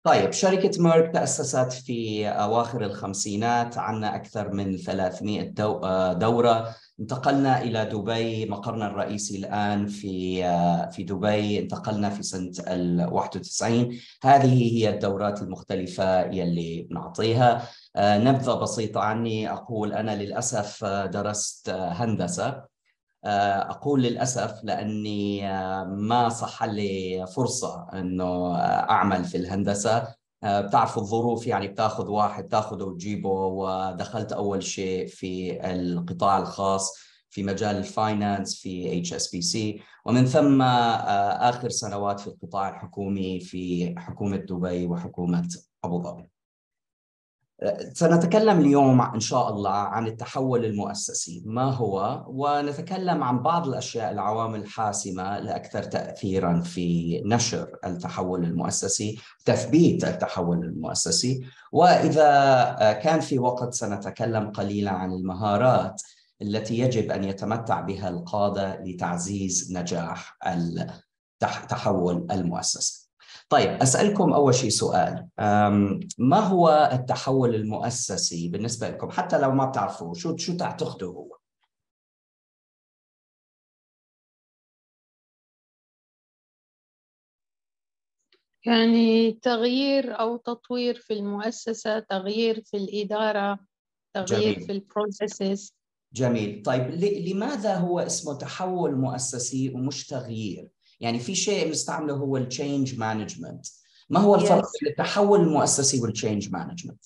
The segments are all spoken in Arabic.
طيب، شركة ميرك تأسست في أواخر الخمسينات، عنا أكثر من 300 دورة. انتقلنا إلى دبي، مقرنا الرئيسي الآن في دبي. انتقلنا في سنة 91. هذه هي الدورات المختلفة يلي نعطيها. نبذة بسيطة عني، أقول أنا للأسف درست هندسة. أقول للأسف لأني ما صح لي فرصة أنه أعمل في الهندسة. بتعرف الظروف، يعني بتاخذ واحد تاخذه وتجيبه، ودخلت أول شيء في القطاع الخاص في مجال الفاينانس في HSBC، ومن ثم آخر سنوات في القطاع الحكومي في حكومة دبي وحكومة أبو ظبي. سنتكلم اليوم إن شاء الله عن التحول المؤسسي ما هو، ونتكلم عن بعض الأشياء، العوامل الحاسمة الأكثر تأثيراً في نشر التحول المؤسسي، تثبيت التحول المؤسسي. وإذا كان في وقت سنتكلم قليلاً عن المهارات التي يجب أن يتمتع بها القادة لتعزيز نجاح التحول المؤسسي. طيب، أسألكم أول شيء سؤال. ما هو التحول المؤسسي بالنسبة لكم؟ حتى لو ما بتعرفوا شو تعتقدوا هو؟ يعني تغيير أو تطوير في المؤسسة، تغيير في الإدارة، تغيير في جميل البروسيسز. جميل. طيب، لماذا هو اسمه تحول مؤسسي ومش تغيير؟ يعني في شيء بنستعمله هو التشينج مانجمنت. ما هو الفرق Yes. بين التحول المؤسسي والتشينج مانجمنت؟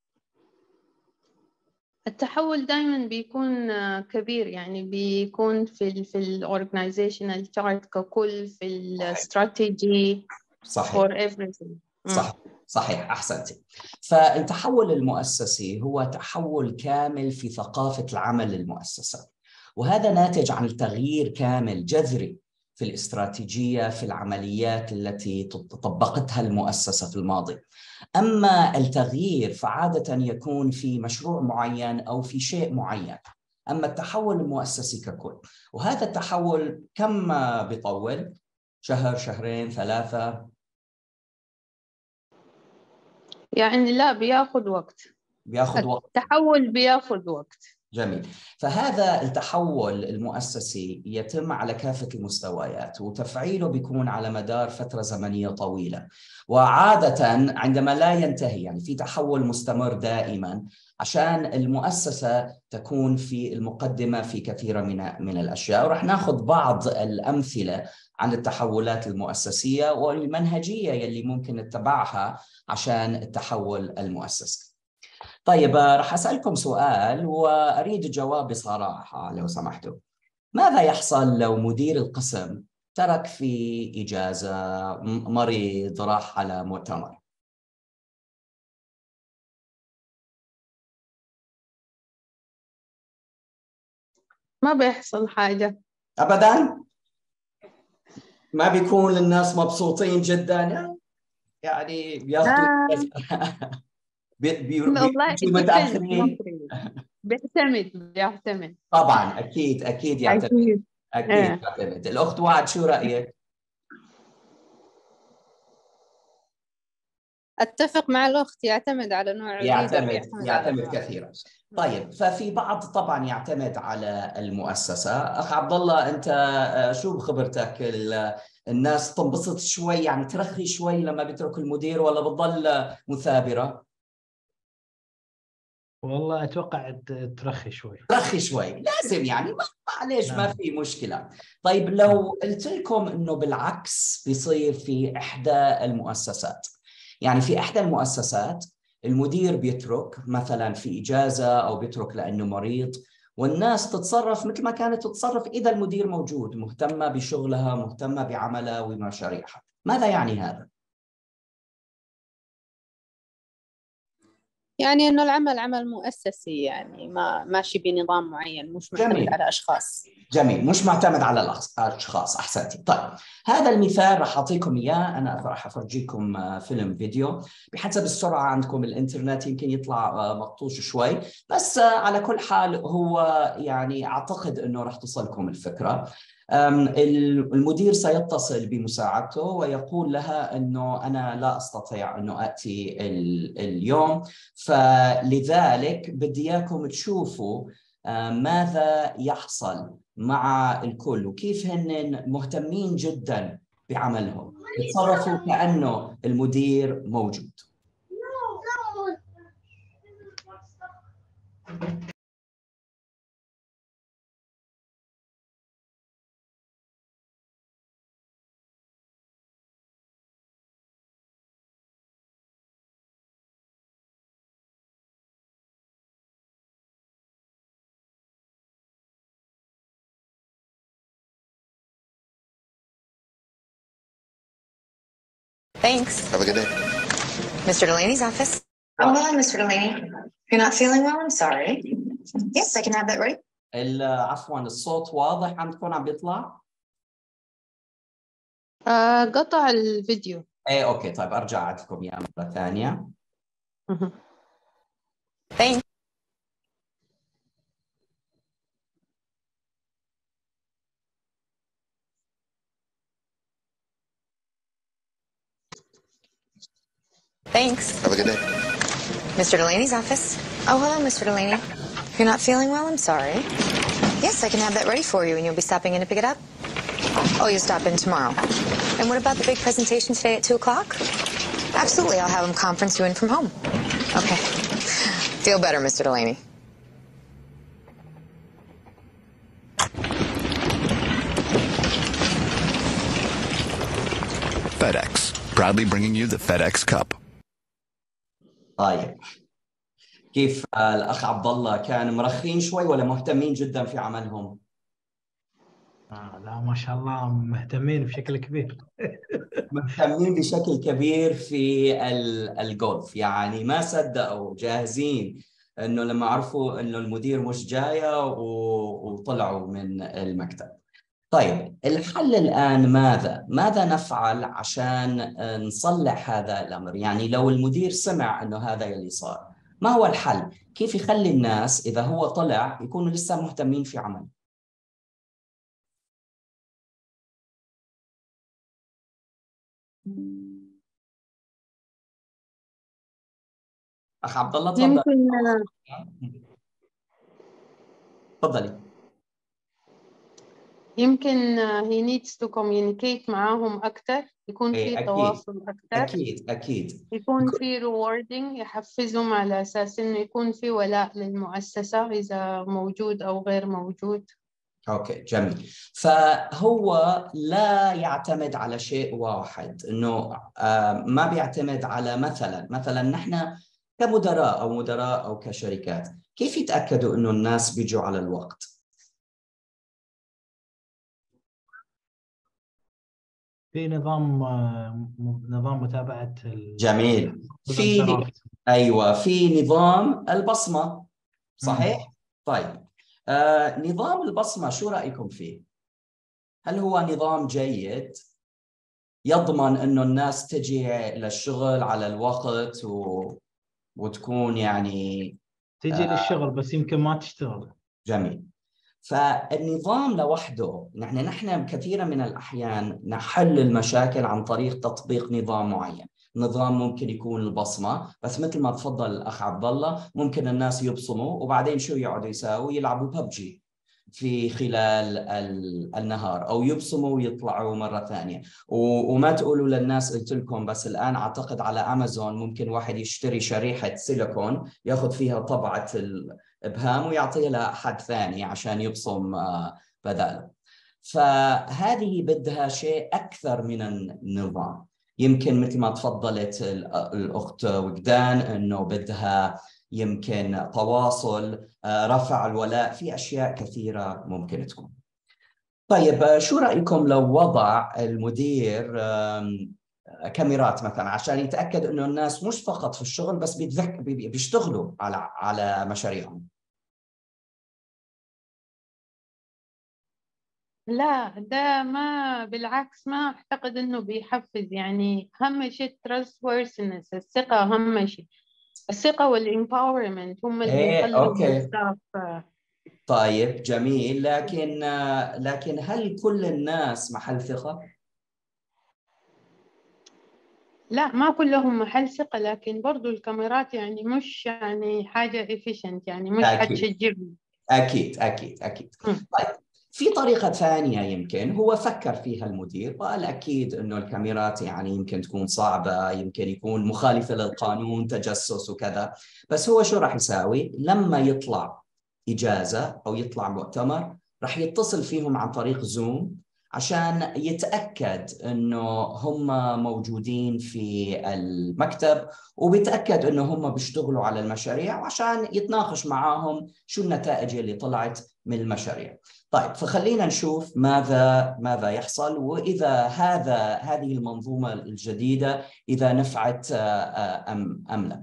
التحول دائما بيكون كبير، يعني بيكون في الأورجنايزيشنال chart ككل، في الاستراتيجي صحيح for everything. صح صحيح، أحسنتي. فالتحول المؤسسي هو تحول كامل في ثقافة العمل للمؤسسة، وهذا ناتج عن تغيير كامل جذري في الاستراتيجية، في العمليات التي طبقتها المؤسسة في الماضي. أما التغيير فعادة يكون في مشروع معين أو في شيء معين. أما التحول المؤسسي ككل، وهذا التحول كم بيطول؟ شهر، شهرين، ثلاثة؟ يعني لا، بياخد وقت. بياخذ وقت. التحول بياخد وقت. جميل. فهذا التحول المؤسسي يتم على كافة المستويات، وتفعيله بيكون على مدار فترة زمنية طويلة، وعادة عندما لا ينتهي، يعني في تحول مستمر دائما، عشان المؤسسة تكون في المقدمة في كثير من الأشياء. ورح ناخذ بعض الأمثلة عن التحولات المؤسسية والمنهجية يلي ممكن نتبعها عشان التحول المؤسسي. طيب، راح أسألكم سؤال وأريد الجواب بصراحة لو سمحتوا. ماذا يحصل لو مدير القسم ترك في إجازة، مريض، راح على مؤتمر؟ ما بيحصل حاجة أبداً؟ ما بيكون الناس مبسوطين جداً؟ يعني بياخذوا آه. إجازة. والله بيجوا it depends not متأخرين؟ really. بيعتمد. طبعاً، أكيد يعتمد. أكيد. أكيد آه. يعتمد. الأخت وعد، شو رأيك؟ أتفق مع الأخت، يعتمد على نوع الليدر، بيعتمد على يعتمد نوع. كثيرا. طيب، ففي بعض طبعا يعتمد على المؤسسة. أخ عبد الله، أنت شو بخبرتك؟ الناس تنبسط شوي، يعني ترخي شوي لما بيترك المدير، ولا بتضل مثابرة؟ والله أتوقع ترخي شوي. ترخي شوي لازم، يعني معليش، ما نعم. في مشكلة. طيب، لو قلت لكم إنه بالعكس بيصير في إحدى المؤسسات، يعني في إحدى المؤسسات المدير بيترك مثلا في إجازة أو بيترك لأنه مريض، والناس تتصرف مثل ما كانت تتصرف إذا المدير موجود، مهتمة بشغلها، مهتمة بعملها ومشاريعها. ماذا يعني هذا؟ يعني إنه العمل عمل مؤسسي، يعني ما ماشي بنظام معين، مش معتمد جميل على أشخاص. جميل، مش معتمد على الأشخاص. أحسنتي. طيب، هذا المثال راح أعطيكم إياه. أنا راح أفرجيكم فيلم فيديو. بحسب السرعة عندكم الإنترنت يمكن يطلع مقطوش شوي، بس على كل حال هو يعني أعتقد أنه راح تصلكم الفكرة. المدير سيتصل بمساعدته ويقول لها أنه أنا لا أستطيع أنه أتي اليوم، فلذلك بدي إياكم تشوفوا ماذا يحصل مع الكل وكيف هن مهتمين جدا بعملهم، يتصرفوا كأنه المدير موجود. Thanks. Have a good day. Mr. Delaney's office. Oh, hello, Mr. Delaney. You're not feeling well? I'm sorry. Yes, I can have that ready. عفوا الصوت واضح عندكم عم بيطلع؟ قطع الفيديو. ايه اوكي طيب ارجع اعطيكم اياه مرة ثانية. Thanks. Thanks. Have a good day. Mr. Delaney's office. Oh, hello, Mr. Delaney. You're not feeling well? I'm sorry. Yes, I can have that ready for you, and you'll be stopping in to pick it up? Oh, you'll stop in tomorrow. And what about the big presentation today at 2 o'clock? Absolutely, I'll have them conference you in from home. Okay. Feel better, Mr. Delaney. FedEx, proudly bringing you the FedEx Cup. طيب كيف الأخ عبد الله، كان مرخين شوي ولا مهتمين جدا في عملهم؟ لا ما شاء الله مهتمين بشكل كبير. مهتمين بشكل كبير في الجولف، يعني ما صدقوا جاهزين انه لما عرفوا انه المدير مش جايه وطلعوا من المكتب. طيب الحل الآن ماذا نفعل عشان نصلح هذا الأمر؟ يعني لو المدير سمع انه هذا اللي صار، ما هو الحل؟ كيف يخلي الناس إذا هو طلع يكونوا لسه مهتمين في عمل؟ أخ عبد الله تفضل. تفضلي. يمكن he needs to communicate معاهم أكثر، يكون في أكيد. تواصل أكثر. أكيد. يكون في rewarding، يحفزهم على أساس إنه يكون في ولاء للمؤسسة إذا موجود أو غير موجود. أوكي جميل. فهو لا يعتمد على شيء واحد، إنه ما بيعتمد على مثلا نحن كمدراء أو كشركات كيف يتأكدوا إنه الناس بيجوا على الوقت؟ في نظام متابعة جميل. في نظام البصمة، صحيح؟ طيب نظام البصمة شو رأيكم فيه؟ هل هو نظام جيد يضمن إنه الناس تجي للشغل على الوقت وتكون يعني تجي للشغل بس يمكن ما تشتغل؟ جميل. فالنظام لوحده، نحن كثيرا من الأحيان نحل المشاكل عن طريق تطبيق نظام معين. نظام ممكن يكون البصمة، بس مثل ما تفضل الأخ عبد الله ممكن الناس يبصموا وبعدين شو يقعدوا يساووا؟ يلعبوا ببجي في خلال النهار، أو يبصموا ويطلعوا مرة ثانية. وما تقولوا للناس قلت لكم، بس الآن أعتقد على أمازون ممكن واحد يشتري شريحة سيليكون يأخذ فيها طبعة الإبهام ويعطيها لأحد ثاني عشان يبصم بداله. فهذه بدها شيء أكثر من النظام. يمكن مثل ما تفضلت الأخت وجدان أنه بدها يمكن تواصل، رفع الولاء، في أشياء كثيرة ممكن تكون. طيب شو رأيكم لو وضع المدير كاميرات مثلا عشان يتأكد أنه الناس مش فقط في الشغل بس بيشتغلوا على مشاريعهم؟ لا، ده ما بالعكس، ما أعتقد إنه بيحفز. يعني أهم شيء trustworthiness، الثقة أهم شيء. الثقة والempowerment هم اللي بيخلوا الستاف طيب جميل، لكن هل كل الناس محل ثقة؟ لا، ما كلهم محل ثقة، لكن برضو الكاميرات يعني مش يعني حاجة efficient، يعني مش أكيد حتشجعني. أكيد. طيب في طريقة ثانية يمكن هو فكر فيها المدير وقال أكيد أنه الكاميرات يعني يمكن تكون صعبة، يمكن يكون مخالفة للقانون، تجسس وكذا. بس هو شو راح يساوي؟ لما يطلع إجازة أو يطلع مؤتمر راح يتصل فيهم عن طريق زوم عشان يتأكد أنه هم موجودين في المكتب، وبيتأكد أنه هم بيشتغلوا على المشاريع، وعشان يتناقش معاهم شو النتائج اللي طلعت من المشاريع. طيب فخلينا نشوف ماذا يحصل، وإذا هذه المنظومة الجديدة إذا نفعت أم لا.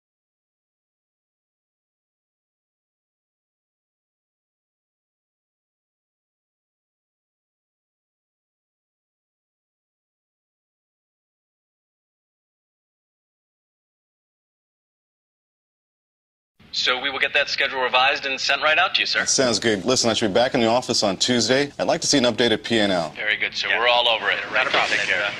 So we will get that schedule revised and sent right out to you, sir. That sounds good. Listen, I should be back in the office on Tuesday. I'd like to see an updated P&L. Very good, sir. Yeah. We're all over it. Not a problem. Take care.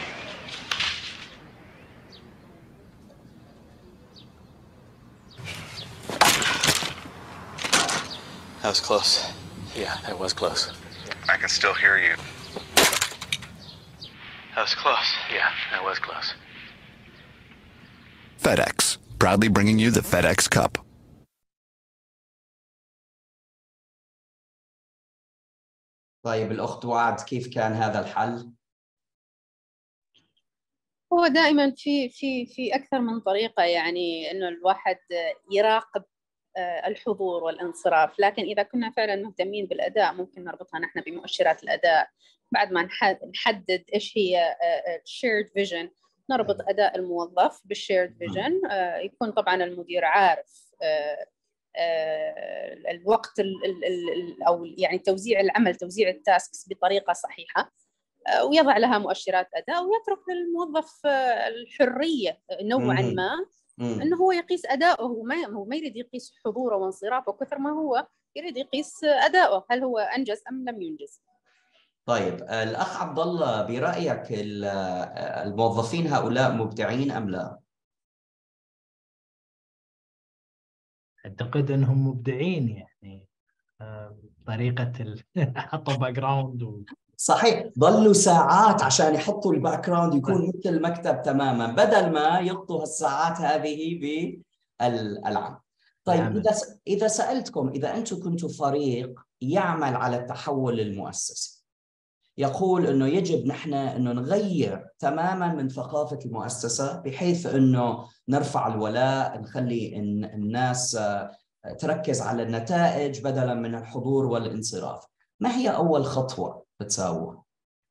That was close. Yeah, that was close. I can still hear you. That was close. Yeah, that was close. FedEx, proudly bringing you the FedEx Cup. طيب الأخت وعد، كيف كان هذا الحل؟ هو دائما في أكثر من طريقة، يعني إنه الواحد يراقب الحضور والانصراف، لكن إذا كنا فعلا مهتمين بالأداء ممكن نربطها نحن بمؤشرات الأداء. بعد ما نحدد إيش هي shared vision، نربط أداء الموظف بالشيرد فيجن. يكون طبعا المدير عارف الوقت أو يعني توزيع العمل، توزيع التاسكس بطريقة صحيحة، ويضع لها مؤشرات أداء، ويترك للموظف الحرية نوعا ما أنه هو يقيس أداءه. هو ما يريد يقيس حضوره وانصرافه كثر ما هو يريد يقيس أداءه، هل هو أنجز أم لم ينجز. طيب الأخ عبد الله، برأيك الموظفين هؤلاء مبدعين أم لا؟ أعتقد أنهم مبدعين، يعني طريقة حطوا باك جراوند صحيح، ضلوا ساعات عشان يحطوا الباك جراوند يكون مثل المكتب تماما، بدل ما يقضوا هالساعات هذه بالعمل. طيب إذا سألتكم، إذا أنتم كنتوا فريق يعمل على التحول المؤسسي، يقول أنه يجب نحن أنه نغير تماما من ثقافة المؤسسة بحيث أنه نرفع الولاء، نخلي الناس تركز على النتائج بدلا من الحضور والانصراف، ما هي أول خطوة بتساووها؟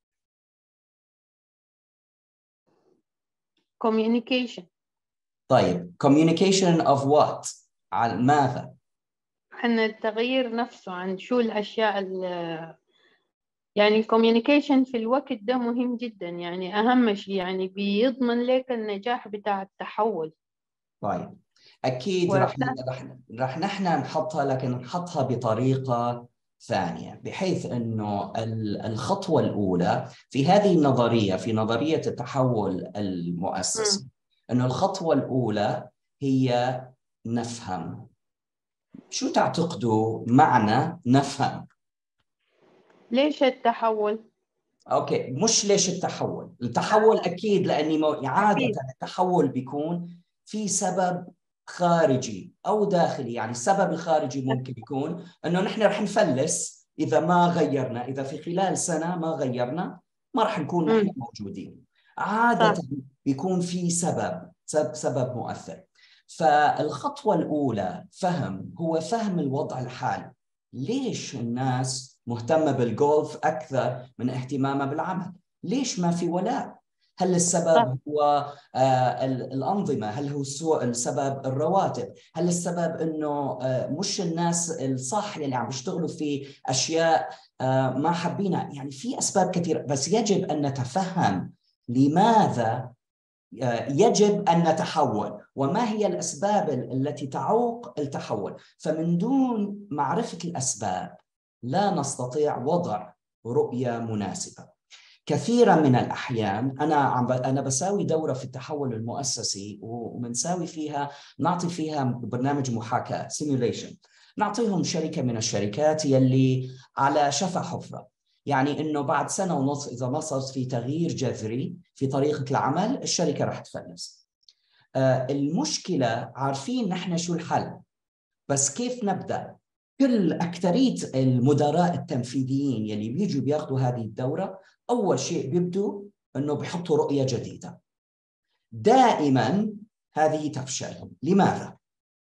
communication. طيب communication of what؟ عن ماذا؟ عن التغيير نفسه، عن شو الأشياء يعني communication في الوقت ده مهم جدا، يعني أهم شيء، يعني بيضمن لك النجاح بتاع التحول. طيب أكيد رح نحن نحطها، لكن نحطها بطريقة ثانية، بحيث أنه الخطوة الأولى في هذه النظرية، في نظرية التحول المؤسسي، أنه الخطوة الأولى هي نفهم. شو تعتقدوا معنى نفهم؟ ليش التحول؟ أوكي، مش ليش التحول. التحول أكيد لأني عادة التحول بيكون في سبب خارجي أو داخلي. يعني السبب الخارجي ممكن يكون أنه نحن رح نفلس إذا ما غيرنا، إذا في خلال سنة ما غيرنا ما رح نكون نحن موجودين. عادة بيكون في سبب مؤثر. فالخطوة الأولى هو فهم الوضع الحالي. ليش الناس مهتمة بالجولف أكثر من اهتمامها بالعمل؟ ليش ما في ولاء؟ هل السبب هو الأنظمة؟ هل هو السبب الرواتب؟ هل السبب أنه مش الناس الصح اللي عم بيشتغلوا في أشياء ما حابينها؟ يعني في أسباب كثيرة، بس يجب أن نتفهم لماذا يجب أن نتحول، وما هي الأسباب التي تعوق التحول. فمن دون معرفة الأسباب لا نستطيع وضع رؤية مناسبة. كثيرا من الأحيان أنا بساوي دورة في التحول المؤسسي، ومنساوي فيها نعطي فيها برنامج محاكاة simulation، نعطيهم شركة من الشركات يلي على شفا حفرة، يعني إنه بعد سنة ونص إذا ما صار في تغيير جذري في طريقة العمل الشركة راح تفلس. المشكلة عارفين نحن شو الحل، بس كيف نبدأ؟ أكثرية المدراء التنفيذيين يلي بيجوا بياخذوا هذه الدورة أول شيء بيبدوا إنه بيحطوا رؤية جديدة. دائما هذه تفشل. لماذا؟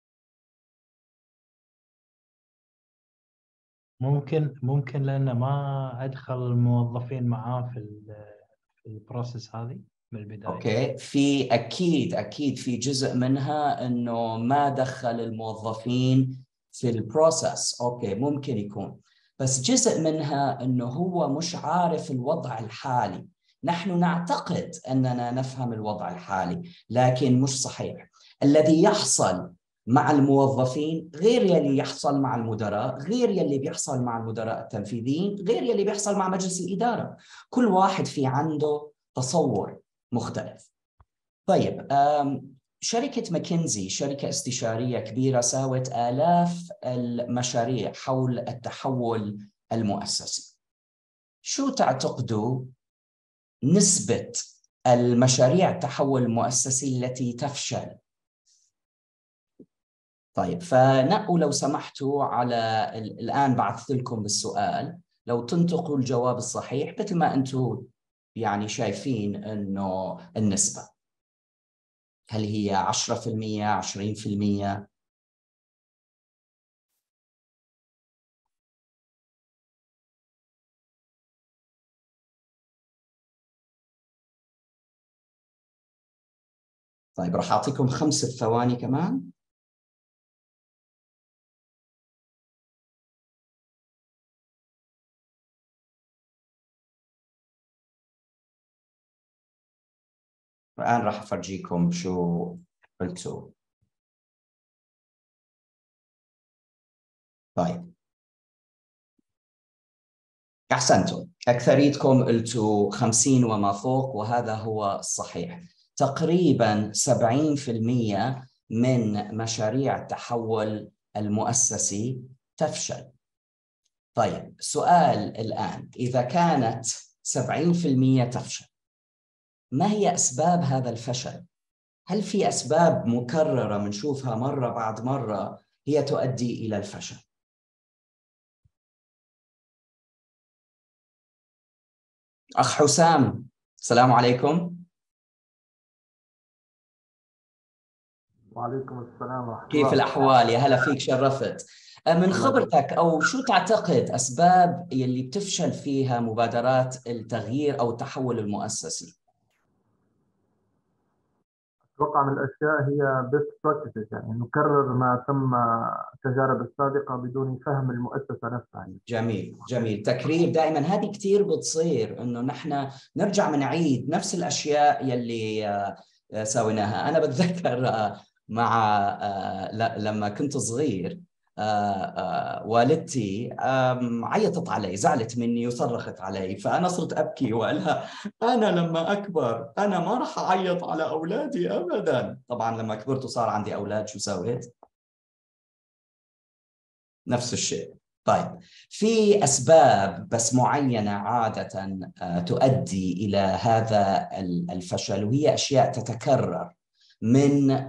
ممكن لأنه ما أدخل الموظفين معاه في البروسيس هذه من البداية. أوكي، في أكيد في جزء منها إنه ما دخل الموظفين في البروسيس. أوكي، ممكن يكون، بس جزء منها إنه هو مش عارف الوضع الحالي. نحن نعتقد أننا نفهم الوضع الحالي، لكن مش صحيح. الذي يحصل مع الموظفين غير يلي يحصل مع المدراء، غير يلي بيحصل مع المدراء التنفيذيين، غير يلي بيحصل مع مجلس الإدارة. كل واحد في عنده تصور مختلف. طيب، شركة ماكنزي شركة استشارية كبيرة ساوت آلاف المشاريع حول التحول المؤسسي. شو تعتقدوا نسبة المشاريع التحول المؤسسي التي تفشل؟ طيب، فنقوا لو سمحتوا على الآن بعثت لكم بالسؤال، لو تنطقوا الجواب الصحيح مثل ما أنتم يعني شايفين إنه النسبة، هل هي 10%، 20%؟ طيب، راح أعطيكم 5 ثواني كمان. الآن راح أفرجيكم شو قلتوا. طيب، أحسنتم، أكثريتكم قلتوا 50 وما فوق، وهذا هو الصحيح. تقريبا 70% من مشاريع التحول المؤسسي تفشل. طيب، سؤال الآن، إذا كانت 70% تفشل، ما هي أسباب هذا الفشل؟ هل في أسباب مكررة منشوفها مرة بعد مرة هي تؤدي إلى الفشل؟ أخ حسام، السلام عليكم. وعليكم السلام ورحمة الله. كيف الأحوال؟ يا هلا فيك، شرفت. من خبرتك أو شو تعتقد أسباب يلي بتفشل فيها مبادرات التغيير أو التحول المؤسسي؟ أتوقع من الأشياء هي best practices، يعني نكرر ما تم التجارب السابقة بدون فهم المؤسسة نفسها. يعني. جميل. تكرير دائما، هذه كثير بتصير إنه نحن نرجع نعيد نفس الأشياء يلي سويناها. أنا بتذكر لما كنت صغير والدتي عيطت علي، زعلت مني وصرخت علي، فأنا صرت أبكي وقالها أنا لما أكبر أنا ما راح أعيط على أولادي أبدا. طبعا لما كبرت وصار عندي أولاد شو سويت؟ نفس الشيء. طيب، في أسباب بس معينة عادة تؤدي إلى هذا الفشل، وهي أشياء تتكرر من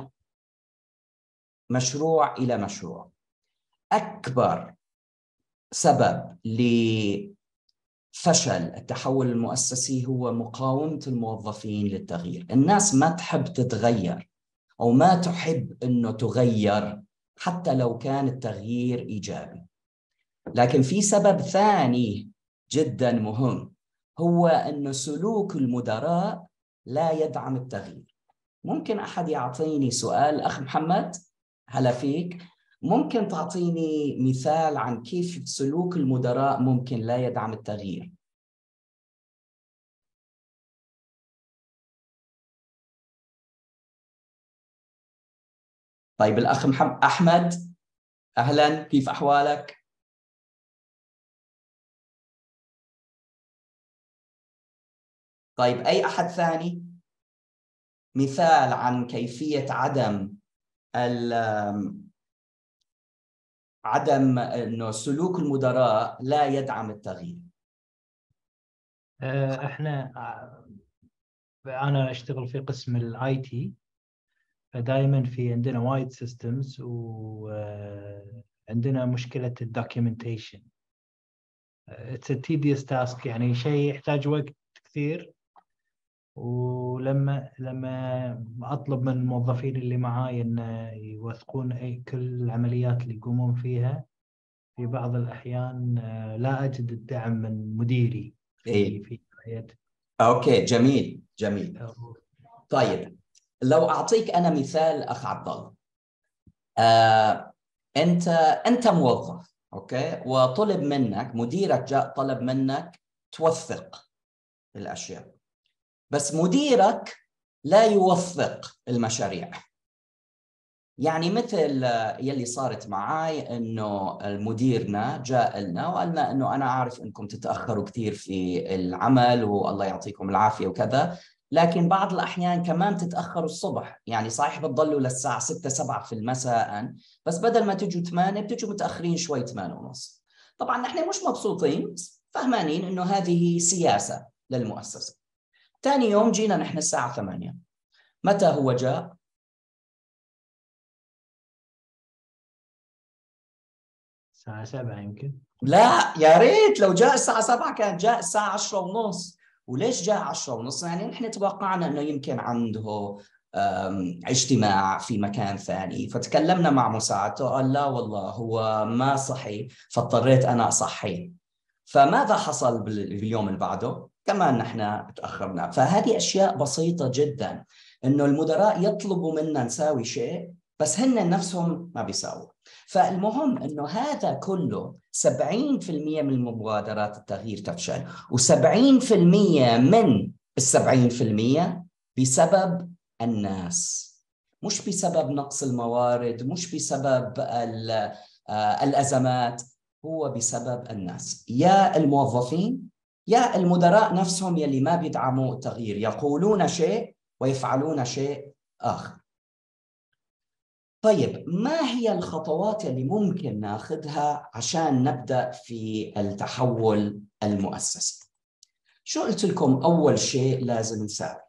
مشروع إلى مشروع. أكبر سبب لفشل التحول المؤسسي هو مقاومة الموظفين للتغيير. الناس ما تحب تتغير أو ما تحب أنه تغير حتى لو كان التغيير إيجابي. لكن في سبب ثاني جدا مهم، هو أنه سلوك المدراء لا يدعم التغيير. ممكن أحد يعطيني سؤال؟ أخ محمد، هلا فيك، ممكن تعطيني مثال عن كيف سلوك المدراء ممكن لا يدعم التغيير؟ طيب الأخ أحمد، أهلا، كيف أحوالك؟ طيب أي أحد ثاني مثال عن كيفية عدم إنه سلوك المدراء لا يدعم التغيير؟ أنا أشتغل في قسم الاي تي، فدائما في عندنا وايد سيستمز، وعندنا مشكلة الدوكيومنتيشن. It's a tedious task، يعني شيء يحتاج وقت كثير. ولما أطلب من الموظفين اللي معاي إن يوثقون كل العمليات اللي يقومون فيها، في بعض الأحيان لا أجد الدعم من مديري في حياتي. أوكي، جميل جميل. طيب لو أعطيك أنا مثال أخ عبد الله، أنت موظف، أوكي، وطلب منك، مديرك جاء طلب منك توثق الأشياء، بس مديرك لا يوثق المشاريع. يعني مثل يلي صارت معاي، إنه مديرنا جاء لنا وقال لنا إنه أنا عارف إنكم تتأخروا كثير في العمل والله يعطيكم العافية وكذا، لكن بعض الأحيان كمان تتأخروا الصبح، يعني صحيح بتضلوا للساعة 6-7 في المساء، بس بدل ما تجوا 8 بتجوا متأخرين شوي 8:30. طبعا نحن مش مبسوطين، فهمانين إنه هذه سياسة للمؤسسة. ثاني يوم جينا نحن الساعة 8، متى هو جاء؟ الساعة 7 يمكن. لا يا ريت لو جاء الساعة 7 كان جاء الساعة 10:30. وليش جاء 10:30؟ يعني نحن توقعنا أنه يمكن عنده اجتماع في مكان ثاني، فتكلمنا مع مساعدته قال لا والله هو ما صحي، فاضطريت أنا أصحيه. فماذا حصل باليوم اللي بعده؟ كمان نحن تأخرنا. فهذه أشياء بسيطة جدا، إنه المدراء يطلبوا منا نساوي شيء بس هن نفسهم ما بيساووا. فالمهم إنه هذا كله 70% من مبادرات التغيير تفشل، و70% من 70% بسبب الناس، مش بسبب نقص الموارد، مش بسبب الأزمات، هو بسبب الناس، يا الموظفين يا المدراء نفسهم يلي ما بيدعموا التغيير، يقولون شيء ويفعلون شيء آخر. طيب ما هي الخطوات اللي ممكن ناخذها عشان نبدأ في التحول المؤسسي؟ شو قلت لكم أول شيء لازم نساوي؟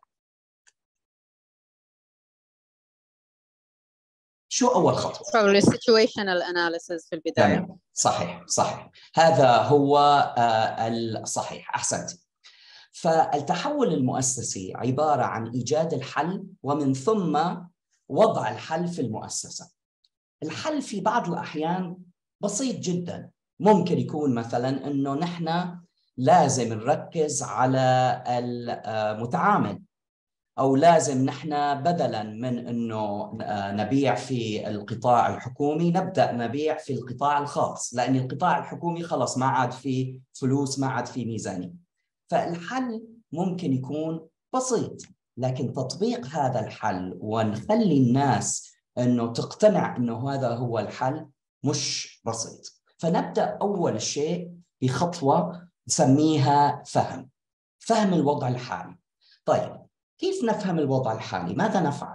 شو أول خطوة؟ Probably situational analysis في البداية. تمام. صحيح صحيح، هذا هو الصحيح، أحسنت. فالتحول المؤسسي عبارة عن إيجاد الحل ومن ثم وضع الحل في المؤسسة. الحل في بعض الأحيان بسيط جدا، ممكن يكون مثلا إنه نحن لازم نركز على المتعامل، أو لازم نحن بدلاً من أنه نبيع في القطاع الحكومي نبدأ نبيع في القطاع الخاص، لأن القطاع الحكومي خلص ما عاد فيه فلوس، ما عاد فيه ميزانية. فالحل ممكن يكون بسيط، لكن تطبيق هذا الحل ونخلي الناس أنه تقتنع أنه هذا هو الحل مش بسيط. فنبدأ أول شيء بخطوة نسميها فهم الوضع الحالي. طيب كيف نفهم الوضع الحالي؟ ماذا نفعل؟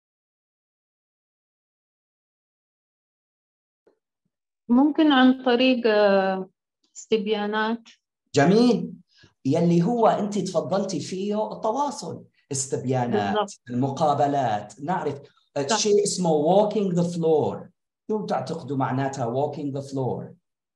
ممكن عن طريق استبيانات. جميل، يلي هو أنت تفضلتي فيه التواصل، استبيانات بالضبط. المقابلات، نعرف شيء اسمه walking the floor. شو تعتقدوا معناتها walking the floor؟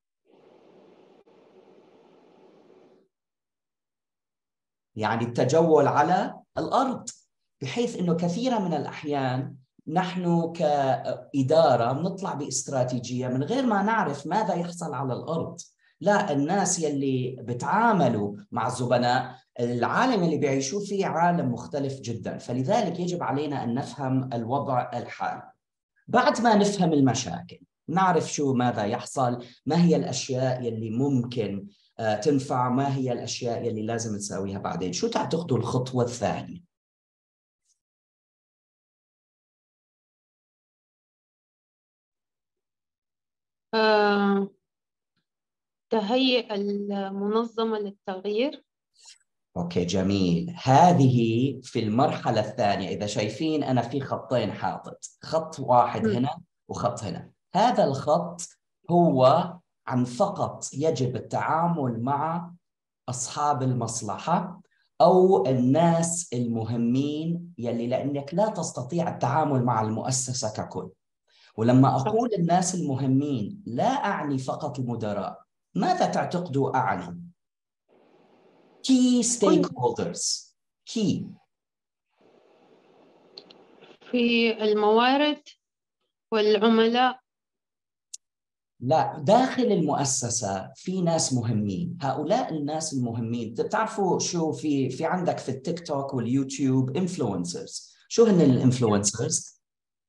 يعني التجول على الأرض، بحيث أنه كثيرا من الأحيان نحن كإدارة نطلع باستراتيجية من غير ما نعرف ماذا يحصل على الأرض. لا، الناس يلي بتعاملوا مع الزبناء، العالم اللي بيعيشوا فيه عالم مختلف جدا، فلذلك يجب علينا أن نفهم الوضع الحالي. بعد ما نفهم المشاكل نعرف شو ماذا يحصل، ما هي الأشياء يلي ممكن تنفع، ما هي الأشياء يلي لازم نسويها بعدين. شو تعتقدوا الخطوة الثانية؟ تهيئ المنظمة للتغيير. أوكي جميل. هذه في المرحلة الثانية. إذا شايفين أنا في خطين حاطط، خط واحد هنا وخط هنا. هذا الخط هو عن فقط يجب التعامل مع أصحاب المصلحة أو الناس المهمين يلي لأنك لا تستطيع التعامل مع المؤسسة ككل. ولما أقول الناس المهمين لا أعني فقط المدراء. ماذا تعتقدوا أعني؟ Key stakeholders. Key. في الموارد والعملاء. لا، داخل المؤسسة في ناس مهمين. هؤلاء الناس المهمين بتعرفوا شو في عندك في التيك توك واليوتيوب influencers. شو هن الانفلونسرز؟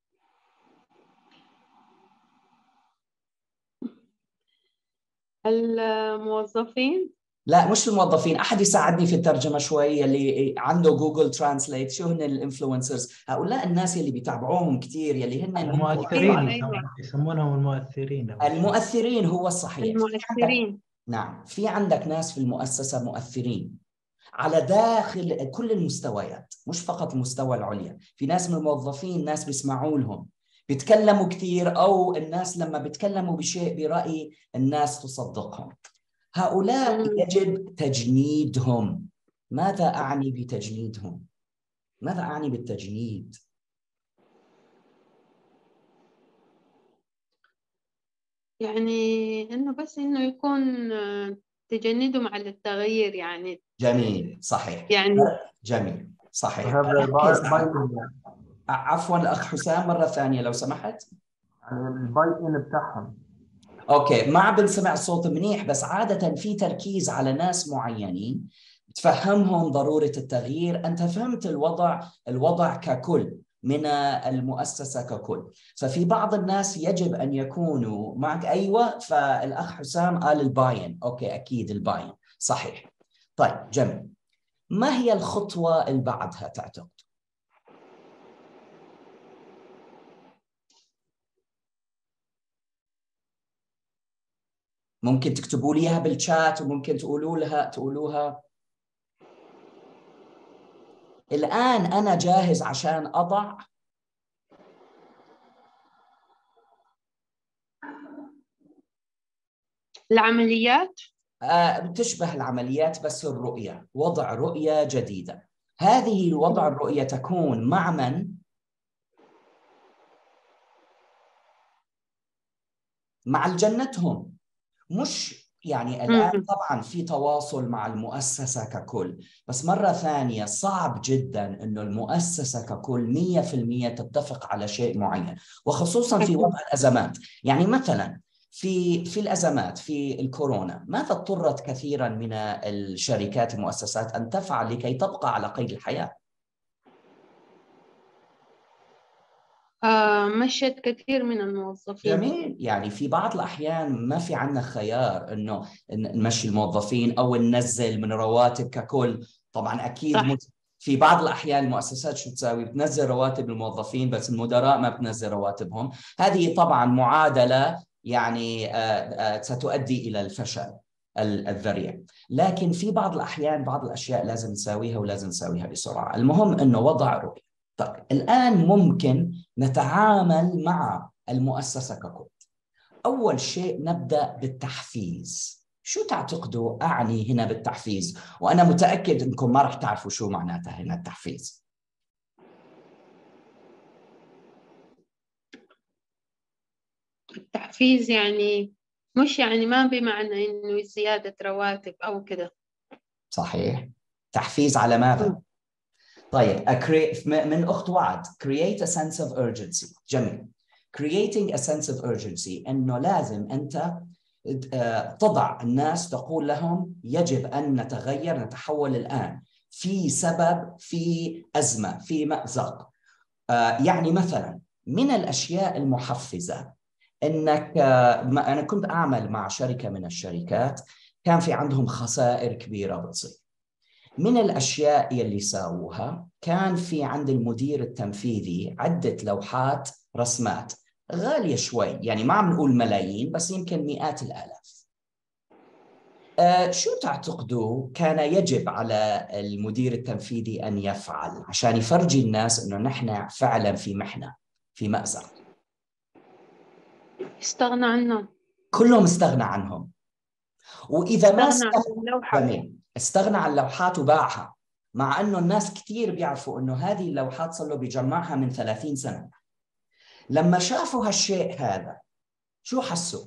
الموظفين. لا مش الموظفين. أحد يساعدني في الترجمة شوي اللي عنده جوجل ترانسليت. شو هن الانفلونسرز؟ هؤلاء الناس اللي بيتابعوهم كثير يلي هن المؤثرين. يسمونهم المؤثرين. المؤثرين هو الصحيح. المؤثرين. نعم، في عندك ناس في المؤسسة مؤثرين على داخل كل المستويات، مش فقط المستوى العليا. في ناس من الموظفين ناس بيسمعوا لهم، بيتكلموا كثير، أو الناس لما بيتكلموا بشيء برأي الناس تصدقهم. هؤلاء يجب تجنيدهم. ماذا أعني بتجنيدهم؟ ماذا أعني بالتجنيد؟ يعني إنه بس إنه يكون تجندهم على التغيير يعني. جميل صحيح. يعني جميل صحيح. عفوا الأخ حسام مرة ثانية لو سمحت. يعني الباي إن بتاعهم. أوكي، ما بنسمع الصوت منيح، بس عادة في تركيز على ناس معينين تفهمهم ضرورة التغيير. أنت فهمت الوضع ككل من المؤسسة ككل. ففي بعض الناس يجب أن يكونوا معك. أيوة، فالأخ حسام قال الباين. أوكي أكيد الباين صحيح. طيب جميل. ما هي الخطوة اللي بعدها تعتقد؟ ممكن تكتبوا لي اياها بالشات وممكن تقولوها. الآن أنا جاهز عشان أضع العمليات. تشبه العمليات بس الرؤية، وضع رؤية جديدة. هذه الوضع الرؤية تكون مع من؟ مع الجنتهم. مش يعني الآن طبعا في تواصل مع المؤسسة ككل، بس مرة ثانية صعب جدا إنه المؤسسة ككل 100% تتفق على شيء معين، وخصوصا في وضع الأزمات. يعني مثلا في الأزمات في الكورونا، ماذا اضطرت كثيرا من الشركات المؤسسات أن تفعل لكي تبقى على قيد الحياة؟ مشت كثير من الموظفين. جميل. يعني في بعض الأحيان ما في عنا خيار إنه نمشي الموظفين أو ننزل من رواتب ككل. طبعا أكيد في بعض الأحيان المؤسسات شو تساوي؟ بتنزل رواتب الموظفين بس المدراء ما بتنزل رواتبهم. هذه طبعا معادلة يعني ستؤدي إلى الفشل الذريع. لكن في بعض الأحيان بعض الأشياء لازم نساويها ولازم نساويها بسرعة. المهم إنه وضع رؤية. طيب الآن ممكن نتعامل مع المؤسسة ككل. أول شيء نبدأ بالتحفيز. شو تعتقدوا أعني هنا بالتحفيز؟ وأنا متأكد أنكم ما رح تعرفوا شو معناتها هنا التحفيز. التحفيز يعني مش يعني ما بمعنى إنه زيادة رواتب أو كده. صحيح. تحفيز على ماذا؟ طيب من أخت وعد create a sense of urgency. جميل. creating a sense of urgency إنه لازم أنت تضع الناس، تقول لهم يجب أن نتغير، نتحول الآن، في سبب، في أزمة، في مأزق. يعني مثلا من الأشياء المحفزة إنك أنا كنت أعمل مع شركة من الشركات كان في عندهم خسائر كبيرة بتصير. من الأشياء يلي ساووها كان في عند المدير التنفيذي عدة لوحات رسمات غالية شوي، يعني ما عم نقول ملايين بس يمكن مئات الآلاف. شو تعتقدوا كان يجب على المدير التنفيذي أن يفعل عشان يفرجي الناس إنه نحن فعلا في محنة، في مأزق؟ استغنى عنهم. كلهم استغنى عنهم. وإذا ما استغنى عن اللوحات وباعها، مع أنه الناس كتير بيعرفوا أنه هذه اللوحات صار له بيجمعها من 30 سنة. لما شافوا هالشيء هذا شو حسوا؟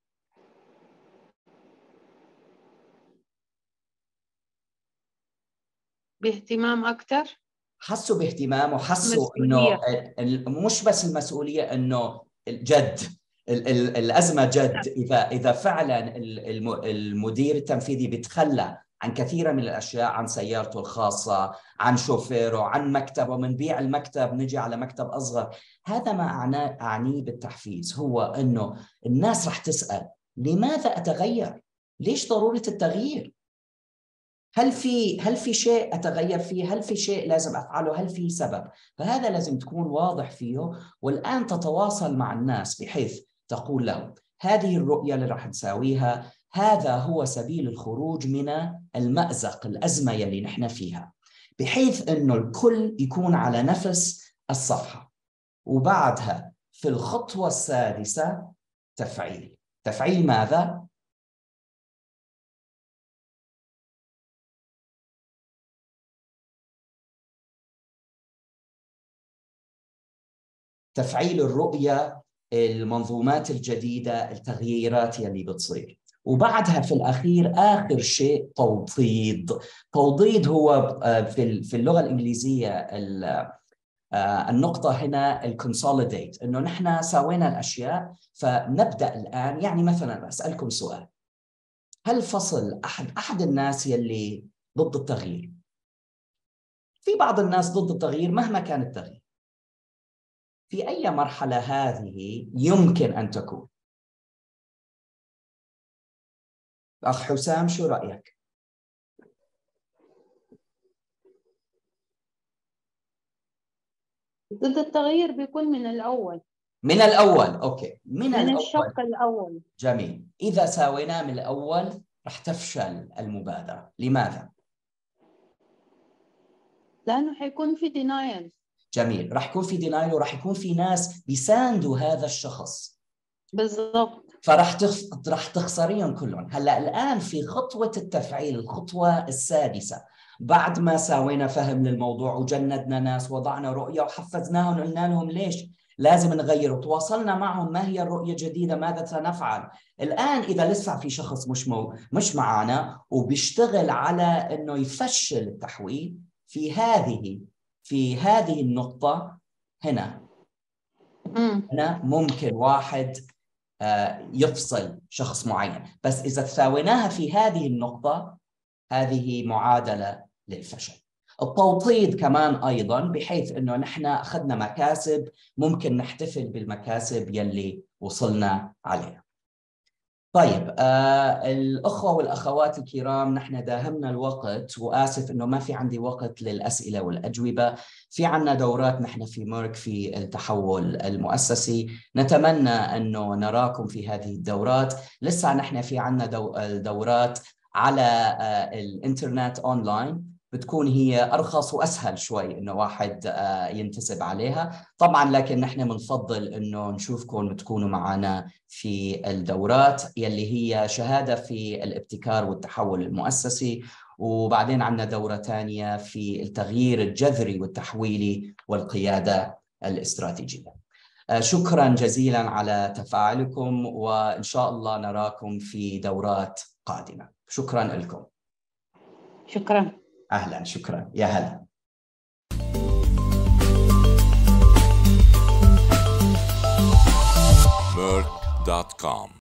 باهتمام أكتر. حسوا باهتمام، وحسوا أنه مش بس المسؤولية، أنه الجد الأزمة جد. إذا فعلا المدير التنفيذي بيتخلى عن كثير من الأشياء، عن سيارته الخاصة، عن شوفيره، عن مكتبه، منبيع المكتب نجي على مكتب أصغر. هذا ما أعنيه بالتحفيز، هو أنه الناس رح تسأل لماذا أتغير؟ ليش ضرورة التغيير؟ هل في شيء أتغير فيه؟ هل في شيء لازم أفعله؟ هل في سبب؟ فهذا لازم تكون واضح فيه، والآن تتواصل مع الناس بحيث تقول لهم هذه الرؤية اللي راح نساويها، هذا هو سبيل الخروج من المأزق، الأزمة يلي نحن فيها، بحيث أنه الكل يكون على نفس الصفحة. وبعدها في الخطوة السادسة تفعيل ماذا؟ تفعيل الرؤية، المنظومات الجديدة، التغييرات يلي بتصير. وبعدها في الأخير آخر شيء توضيد هو في اللغة الإنجليزية النقطة هنا الكونسوليديت، إنه نحن سوينا الأشياء فنبدأ الآن. يعني مثلا أسألكم سؤال، هل فصل أحد الناس يلي ضد التغيير؟ في بعض الناس ضد التغيير مهما كان التغيير. في أي مرحلة هذه يمكن أن تكون؟ أخ حسام شو رأيك؟ ضد التغيير بيكون من الأول. من الأول، أوكي، من الأول. الشق الأول. جميل. إذا ساويناه من الأول رح تفشل المبادرة. لماذا؟ لأنه حيكون في denial. جميل، رح يكون في denial، ورح يكون في ناس بيساندوا هذا الشخص. بالضبط. فرح تخسريهم كلهم. هلا الآن في خطوة التفعيل، الخطوة السادسة، بعد ما سوينا فهم للموضوع وجندنا ناس، وضعنا رؤية وحفزناهم، قلنا لهم ليش لازم نغير، وتواصلنا معهم ما هي الرؤية الجديدة، ماذا سنفعل. الآن إذا لسه في شخص مش معنا وبيشتغل على إنه يفشل التحويل في هذه النقطة هنا ممكن واحد يفصل شخص معين. بس إذا تساويناها في هذه النقطة، هذه معادلة للفشل. التوطيد كمان أيضا، بحيث أنه نحن أخذنا مكاسب، ممكن نحتفل بالمكاسب يلي وصلنا عليها. طيب الأخوة والأخوات الكرام، نحن داهمنا الوقت، وآسف أنه ما في عندي وقت للأسئلة والأجوبة. في عنا دورات نحن في ميرك في التحول المؤسسي، نتمنى أنه نراكم في هذه الدورات. لسه نحن في عنا دورات على الإنترنت أونلاين، بتكون هي أرخص وأسهل شوي إنه واحد ينتسب عليها طبعاً، لكن نحن بنفضل إنه نشوفكم تكونوا معنا في الدورات يلي هي شهادة في الابتكار والتحول المؤسسي، وبعدين عندنا دورة تانية في التغيير الجذري والتحويلي والقيادة الاستراتيجية. شكراً جزيلاً على تفاعلكم، وإن شاء الله نراكم في دورات قادمة. شكراً لكم. شكراً. أهلاً، شكراً، يا هلا. Merck.com